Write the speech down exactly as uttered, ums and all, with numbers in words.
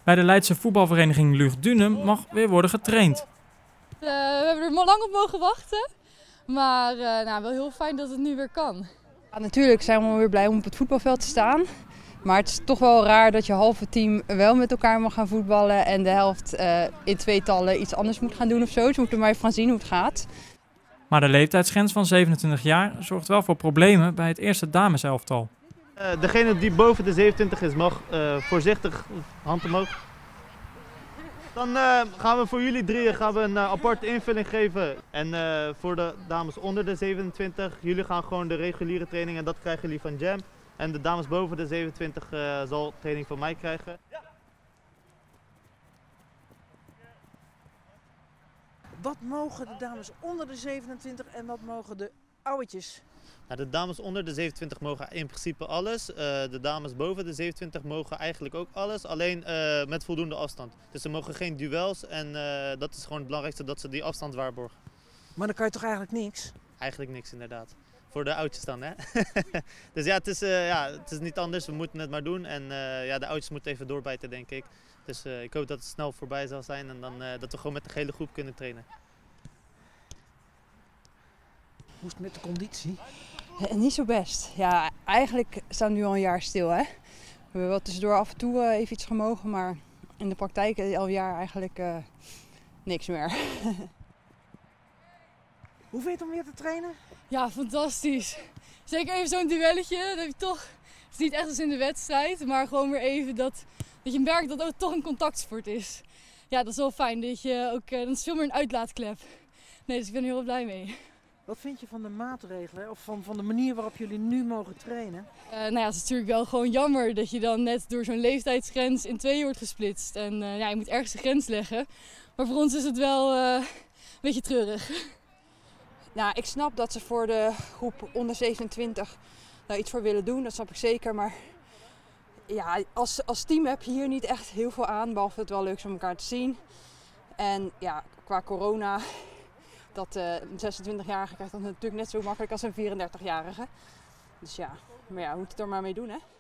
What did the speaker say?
Bij de Leidse voetbalvereniging Lugdunum mag weer worden getraind. Uh, we hebben er lang op mogen wachten, maar uh, nou, wel heel fijn dat het nu weer kan. Ja, natuurlijk zijn we weer blij om op het voetbalveld te staan. Maar het is toch wel raar dat je halve team wel met elkaar mag gaan voetballen en de helft uh, in tweetallen iets anders moet gaan doen of zo. Dus we moeten maar even gaan zien hoe het gaat. Maar de leeftijdsgrens van zevenentwintig jaar zorgt wel voor problemen bij het eerste dameselftal. Uh, degene die boven de zevenentwintig is mag uh, voorzichtig hand omhoog. Dan uh, gaan we voor jullie drieën gaan we een uh, aparte invulling geven. En uh, voor de dames onder de zevenentwintig, jullie gaan gewoon de reguliere training en dat krijgen jullie van Jam. En de dames boven de zevenentwintig uh, zal training van mij krijgen. Ja. Wat mogen de dames onder de zevenentwintig en wat mogen de ouwetjes? Nou, de dames onder de zevenentwintig mogen in principe alles. Uh, de dames boven de zevenentwintig mogen eigenlijk ook alles, alleen uh, met voldoende afstand. Dus ze mogen geen duels en uh, dat is gewoon het belangrijkste, dat ze die afstand waarborgen. Maar dan kan je toch eigenlijk niks? Eigenlijk niks inderdaad. Voor de oudjes dan, hè? Dus ja het, is, uh, ja, het is niet anders, we moeten het maar doen. En uh, ja, de oudjes moeten even doorbijten, denk ik. Dus uh, ik hoop dat het snel voorbij zal zijn en dan, uh, dat we gewoon met de hele groep kunnen trainen. Hoe is het met de conditie? Ja, niet zo best. Ja, eigenlijk staan we nu al een jaar stil, hè. We hebben wel tussendoor af en toe uh, even iets gemogen, maar in de praktijk al een jaar eigenlijk uh, niks meer. Hoe vind je het om weer te trainen? Ja, fantastisch. Zeker even zo'n duelletje, dat heb je toch, het is niet echt als in de wedstrijd, maar gewoon weer even dat, dat je merkt dat het toch een contactsport is. Ja, dat is wel fijn, dat je ook, dat is veel meer een uitlaatklep. Nee, dus ik ben er heel blij mee. Wat vind je van de maatregelen of van, van de manier waarop jullie nu mogen trainen? Uh, nou ja, het is natuurlijk wel gewoon jammer dat je dan net door zo'n leeftijdsgrens in tweeën wordt gesplitst. En uh, ja, je moet ergens de grens leggen. Maar voor ons is het wel uh, een beetje treurig. Nou, ik snap dat ze voor de groep onder zevenentwintig nou, iets voor willen doen, dat snap ik zeker. Maar ja, als, als team heb je hier niet echt heel veel aan, behalve het wel leuk is om elkaar te zien. En ja, qua corona, dat uh, een zesentwintigjarige krijgt dat natuurlijk net zo makkelijk als een vierendertigjarige. Dus ja, maar ja, we moeten het er maar mee doen, hè.